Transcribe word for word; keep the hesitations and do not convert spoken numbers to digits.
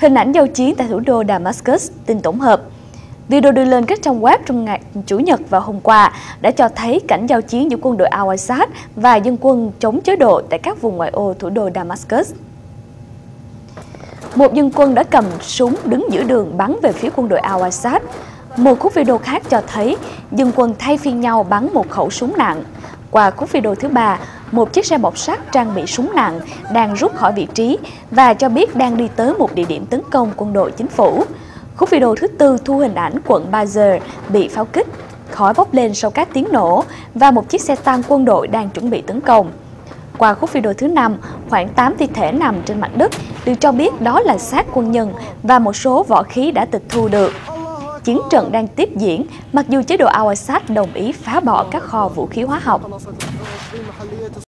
Hình ảnh giao chiến tại thủ đô Damascus, tin tổng hợp. Video đưa lên các trang web trong ngày Chủ nhật và hôm qua đã cho thấy cảnh giao chiến giữa quân đội al-Assad và dân quân chống chế độ tại các vùng ngoại ô thủ đô Damascus. Một dân quân đã cầm súng đứng giữa đường bắn về phía quân đội al-Assad. Một khúc video khác cho thấy dân quân thay phiên nhau bắn một khẩu súng nặng. Qua khúc video thứ ba, một chiếc xe bọc sắt trang bị súng nặng đang rút khỏi vị trí và cho biết đang đi tới một địa điểm tấn công quân đội chính phủ. Khúc video thứ tư thu hình ảnh quận Basra bị pháo kích, khói bốc lên sau các tiếng nổ và một chiếc xe tăng quân đội đang chuẩn bị tấn công. Qua khúc video thứ năm, khoảng tám thi thể nằm trên mặt đất, được cho biết đó là xác quân nhân và một số võ khí đã tịch thu được. Chiến trận đang tiếp diễn, mặc dù chế độ al-Assad đồng ý phá bỏ các kho vũ khí hóa học.